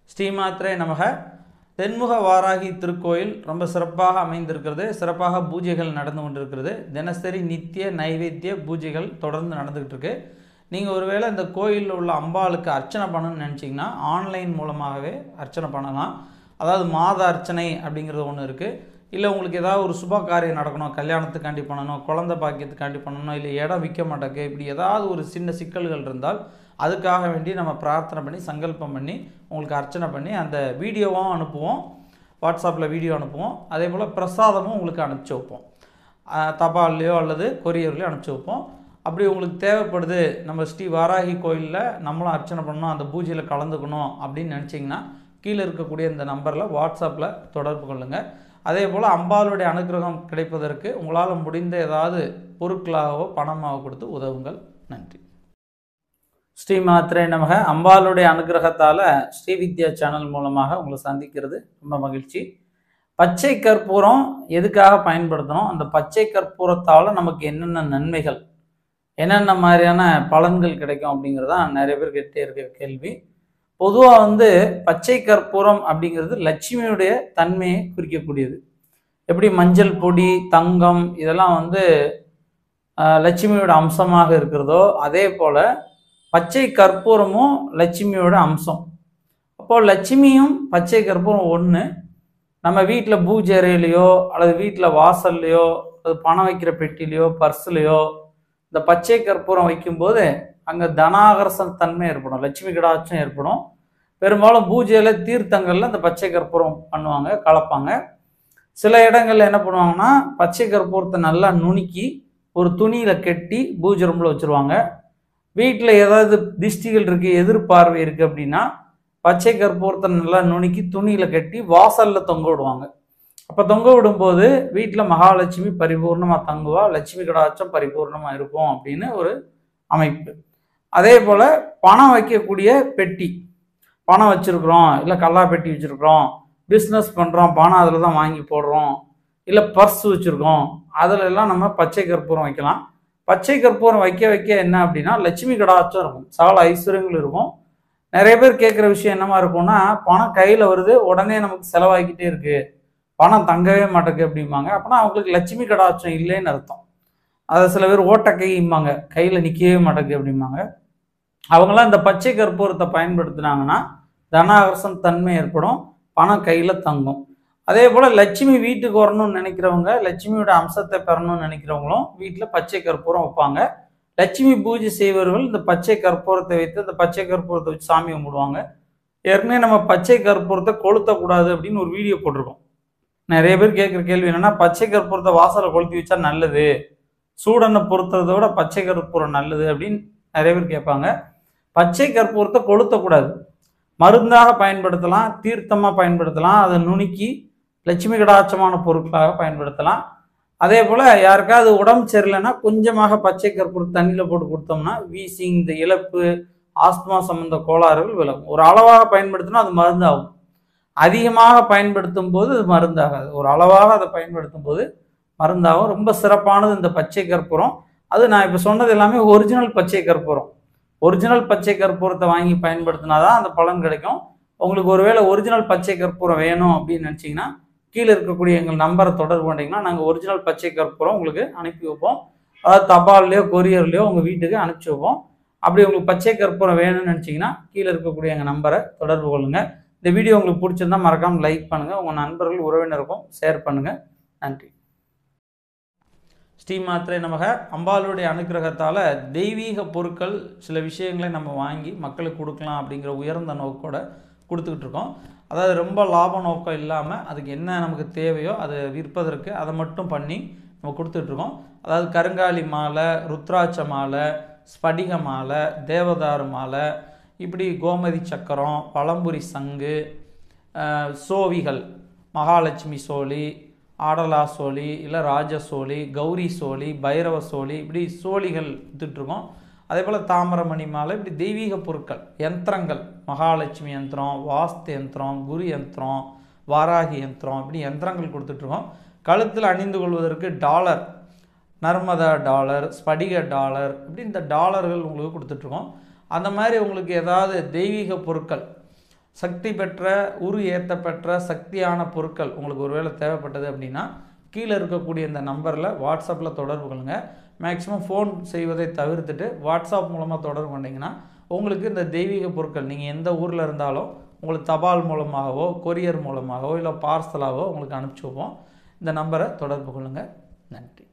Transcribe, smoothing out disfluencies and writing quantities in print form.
ஸ்ரீமாத்ரே நமக. தென்முக வாராகி திருக்கோயில் ரொம்ப சிறப்பாக அமைந்திருக்கிறது. சிறப்பாக பூஜைகள் நடந்து கொண்டிருக்கிறது. தினசரி நித்திய நைவேத்திய பூஜைகள் தொடர்ந்து நடந்துகிட்டு இருக்கு. நீங்கள் ஒருவேளை இந்த கோயிலில் உள்ள அம்பாளுக்கு அர்ச்சனை பண்ணணும்னு நினச்சிங்கன்னா ஆன்லைன் மூலமாகவே அர்ச்சனை பண்ணலாம். அதாவது மாத அர்ச்சனை அப்படிங்கிறது ஒன்று இருக்குது. இல்லை உங்களுக்கு ஏதாவது ஒரு சுப காரியம் நடக்கணும், கல்யாணத்துக்காண்டி பண்ணணும், குழந்தை பாக்கியத்துக்காண்டி பண்ணணும், இல்லை இடம் விற்க மாட்டேக்கு, இப்படி ஏதாவது ஒரு சின்ன சிக்கல்கள் இருந்தால் அதுக்காக வேண்டி நம்ம பிரார்த்தனை பண்ணி சங்கல்பம் பண்ணி உங்களுக்கு அர்ச்சனை பண்ணி அந்த வீடியோவும் அனுப்புவோம். வாட்ஸ்அப்பில் வீடியோ அனுப்புவோம். அதே போல் பிரசாதமும் உங்களுக்கு அனுப்பிச்சி வைப்போம். தபால்லையோ அல்லது கொரியர்லையோ அனுப்பிச்சி வைப்போம். அப்படி உங்களுக்கு தேவைப்படுது, நம்ம ஸ்ரீ வாராகி கோயிலில் நம்மளும் அர்ச்சனை பண்ணணும், அந்த பூஜையில் கலந்துக்கணும் அப்படின்னு நினச்சிங்கன்னா கீழே இருக்கக்கூடிய இந்த நம்பரில் வாட்ஸ்அப்பில் தொடர்பு கொள்ளுங்கள். அதே போல் அம்பாளுடைய அனுகிரகம் கிடைப்பதற்கு உங்களால் முடிந்த ஏதாவது பொருட்களாகவோ பணமாக கொடுத்து உதவுங்கள். நன்றி. ஸ்ரீமாத்ரே நமக. அம்பாளுடைய அனுகிரகத்தால் ஸ்ரீவித்யா சேனல் மூலமாக உங்களை சந்திக்கிறது ரொம்ப மகிழ்ச்சி. பச்சை கற்பூரம் எதுக்காக பயன்படுத்தணும், அந்த பச்சை கற்பூரத்தால் நமக்கு என்னென்ன நன்மைகள், என்னென்ன மாதிரியான பலன்கள் கிடைக்கும் அப்படிங்கிறதான் நிறைய பேர் கிட்டே இருக்கிற கேள்வி. பொதுவாக பச்சை கற்பூரம் அப்படிங்கிறது லட்சுமியுடைய தன்மையை குறிக்கக்கூடியது. எப்படி மஞ்சள் பொடி, தங்கம் இதெல்லாம் லட்சுமியோட அம்சமாக இருக்கிறதோ அதே போல் பச்சை கற்பூரமும் லட்சுமியோட அம்சம். அப்போது லட்சுமியும் பச்சை கற்பூரம் ஒன்று. நம்ம வீட்டில் பூஜை அறையிலையோ அல்லது வீட்டில் வாசல்லையோ அல்லது பணம் வைக்கிற பெட்டிலையோ பர்ஸ்லையோ இந்த பச்சை கற்பூரம் வைக்கும்போது அங்கே தனாகர்ஷண தன்மை ஏற்படும், லட்சுமி கடாட்சம் ஏற்படும். பெரும்பாலும் பூஜையில் தீர்த்தங்களில் இந்த பச்சை கற்பூரம் பண்ணுவாங்க, கலப்பாங்க. சில இடங்களில் என்ன பண்ணுவாங்கன்னா பச்சை கற்பூரத்தை நல்லா நுணுக்கி ஒரு துணியில் கட்டி பூஜை ரூமில் வச்சுருவாங்க. வீட்டில் ஏதாவது திஷ்டிகள் இருக்குது, எதிர்பார்வை இருக்குது அப்படின்னா பச்சை கற்பூரத்தை நல்லா நுணுக்கி துணியில் கட்டி வாசலில் தொங்க விடுவாங்க. அப்போ தொங்க விடும்போது வீட்டில் மகாலட்சுமி பரிபூர்ணமாக தங்குவா, லட்சுமி கடாட்சம் பரிபூர்ணமாக இருக்கும் அப்படின்னு ஒரு அமைப்பு. அதே போல் பணம் வைக்கக்கூடிய பெட்டி, பணம் வச்சுருக்குறோம், இல்லை கல்லா பெட்டி வச்சுருக்குறோம், பிஸ்னஸ் பண்ணுறோம், பணம் அதில் தான் வாங்கி போடுறோம், இல்லை பர்ஸ் வச்சுருக்கோம், அதில் எல்லாம் நம்ம பச்சை கற்பூரம் வைக்கலாம். பச்சை கற்பூரம் வைக்க வைக்க என்ன அப்படின்னா லட்சுமி கடாட்சம் இருக்கும், சகல ஐஸ்வர்யங்கள் இருக்கும். நிறைய பேர் கேட்குற விஷயம் என்னமா இருக்கும்னா, பணம் கையில் வருது, உடனே நமக்கு செலவாகிக்கிட்டே இருக்குது, பணம் தங்கவே மாட்டேங்குது அப்படிம்பாங்க. அப்படின்னா அவங்களுக்கு லட்சுமி கடாட்சம் இல்லைன்னு அர்த்தம். அதை சில பேர் ஓட்டக்கைம்பாங்க, கையில் நிற்கவே மாட்டேங்குது அப்படிம்பாங்க. அவங்களாம் இந்த பச்சை கற்பூரத்தை பயன்படுத்தினாங்கன்னா தனாகர்ஷண தன்மை ஏற்படும், பணம் கையில் தங்கும். அதே போல் லட்சுமி வீட்டுக்கு வரணும்னு நினைக்கிறவங்க, லட்சுமியோட அம்சத்தை பெறணும்னு நினைக்கிறவங்களும் வீட்டில் பச்சை கற்பூரம் வைப்பாங்க. லட்சுமி பூஜை செய்வர்கள் இந்த பச்சை கற்பூரத்தை வைத்து இந்த பச்சை கற்பூரத்தை வச்சு சாமி கும்பிடுவாங்க. ஏற்கனவே நம்ம பச்சை கற்பூரத்தை கொளுத்தக்கூடாது அப்படின்னு ஒரு வீடியோ போட்டிருக்கோம். நிறைய பேர் கேட்குற கேள்வி என்னென்னா, பச்சை கற்பூரத்தை வாசலை கொளுத்தி வச்சா நல்லது, சூடனை பொறுத்ததை விட பச்சை கற்பூரம் நல்லது அப்படின்னு நிறைய பேர் கேட்பாங்க. பச்சை கற்பூரத்தை கொளுத்தக்கூடாது, மருந்தாக பயன்படுத்தலாம், தீர்த்தமாக பயன்படுத்தலாம், அதை நுணுக்கி லட்சுமி கடாட்சமான பொருட்களாக பயன்படுத்தலாம். அதே போல் யாருக்காவது உடம்பு சரியில்லைன்னா கொஞ்சமாக பச்சை கற்பூரம் தண்ணியில் போட்டு கொடுத்தோம்னா வீசிங், இந்த இழப்பு, ஆஸ்துமா சம்பந்த கோளாறுகள் விலகும். ஒரு அளவாக பயன்படுத்தினா அது மருந்தாகும், அதிகமாக பயன்படுத்தும் போது அது மருந்தாகாது. ஒரு அளவாக அதை பயன்படுத்தும் போது மருந்தாகும். ரொம்ப சிறப்பானது இந்த பச்சை கற்பூரம். அது நான் இப்போ சொன்னது எல்லாமே ஒரிஜினல் பச்சை கற்பூரம். ஒரிஜினல் பச்சை கற்பூரத்தை வாங்கி பயன்படுத்தினாதான் அந்த பலன் கிடைக்கும். உங்களுக்கு ஒருவேளை ஒரிஜினல் பச்சை கற்பூரம் வேணும் அப்படின்னு நினச்சிங்கன்னா கீழே இருக்கக்கூடிய எங்கள் நம்பரை தொடர்பு பண்ணிங்கன்னா நாங்கள் ஒரிஜினல் பச்சை கற்பூரம் உங்களுக்கு அனுப்பி வைப்போம். அதாவது தபால்லையோ கொரியர்லையோ உங்கள் வீட்டுக்கு அனுப்பிச்சி வைப்போம். அப்படி உங்களுக்கு பச்சை கற்பூரம் வேணும்னு நினச்சிங்கன்னா கீழே இருக்கக்கூடிய எங்கள் நம்பரை தொடர்பு கொள்ளுங்கள். இந்த வீடியோ உங்களுக்கு பிடிச்சிருந்தா மறக்காமல் லைக் பண்ணுங்கள், உங்கள் நண்பர்கள் உறவினருக்கும் ஷேர் பண்ணுங்கள். நன்றி. ஸ்ரீமாத்ரே நமக. அம்பாளுடைய அனுகிரகத்தால் தெய்வீக பொருட்கள் சில விஷயங்களை நம்ம வாங்கி மக்களுக்கு கொடுக்கலாம் அப்படிங்கிற உயர்ந்த நோக்கோட கொடுத்துக்கிட்டு இருக்கோம். அதாவது ரொம்ப லாப நோக்கம் இல்லாமல் அதுக்கு என்ன நமக்கு தேவையோ அதை விற்பதற்கு அதை மட்டும் பண்ணி நம்ம கொடுத்துட்ருக்கோம். அதாவது கருங்காலி மாலை, ருத்ராட்ச மாலை, ஸ்படிக மாலை, தேவதாரு மாலை, இப்படி கோமதி சக்கரம், பழம்புரி சங்கு, சோவிகள், மகாலட்சுமி சோழி, ஆடலா சோழி, இல்லை ராஜ சோழி, கௌரி சோழி, பைரவ சோழி, இப்படி சோழிகள் விற்றுட்ருக்கோம். அதே போல் தாமிரமணி மாலை, இப்படி தெய்வீக பொருட்கள், யந்திரங்கள், மகாலட்சுமி யந்திரம், வாஸ்து யந்திரம், குரு யந்திரம், வாராகி யந்திரம், இப்படி யந்திரங்கள் கொடுத்துட்ருக்கோம். கழுத்தில் அணிந்து கொள்வதற்கு டாலர், நர்மதா டாலர், ஸ்படிக டாலர், இப்படி இந்த டாலர்கள் உங்களுக்கு கொடுத்துட்ருக்கோம். அந்த மாதிரி உங்களுக்கு ஏதாவது தெய்வீக பொருட்கள் சக்தி பெற்ற உரு ஏற்றப்பெற்ற சக்தியான பொருட்கள் உங்களுக்கு ஒருவேளை தேவைப்பட்டது அப்படின்னா கீழே இருக்கக்கூடிய இந்த நம்பரில் வாட்ஸ்அப்பில் தொடர்பு கொள்ளுங்க. மேக்ஸிமம் ஃபோன் செய்வதை தவிர்த்துட்டு வாட்ஸ்அப் மூலமாக தொடர்பு கொண்டீங்கன்னா உங்களுக்கு இந்த தெய்வீக பொருட்கள் நீங்கள் எந்த ஊரில் இருந்தாலும் உங்களுக்கு தபால் மூலமாகவோ கொரியர் மூலமாகவோ இல்லை பார்சலாகவோ உங்களுக்கு அனுப்பிச்சி வைப்போம். இந்த நம்பரை தொடர்பு கொள்ளுங்கள். நன்றி.